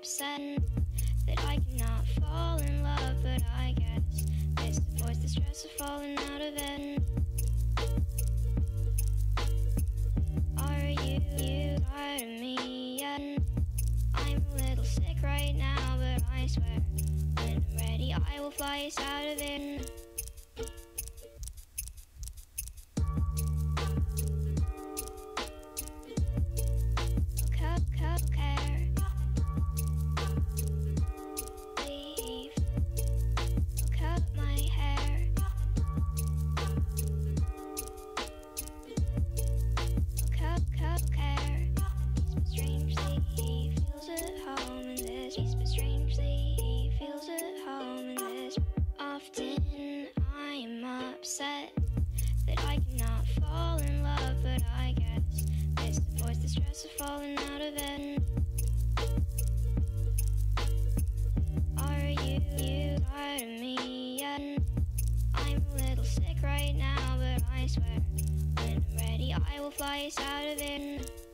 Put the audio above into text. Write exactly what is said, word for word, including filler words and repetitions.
upset that I cannot fall in love, but I guess it's the voice, the stress of falling out of it. Are you, you tired of me yet? I'm a little sick right now, but I swear when I'm ready I will fly us out of it. Often I am upset that I cannot fall in love, but I guess it's the voice, the stress of falling out of it. Are you, you tired of me yet? I'm a little sick right now, but I swear when I'm ready I will fly us out of it.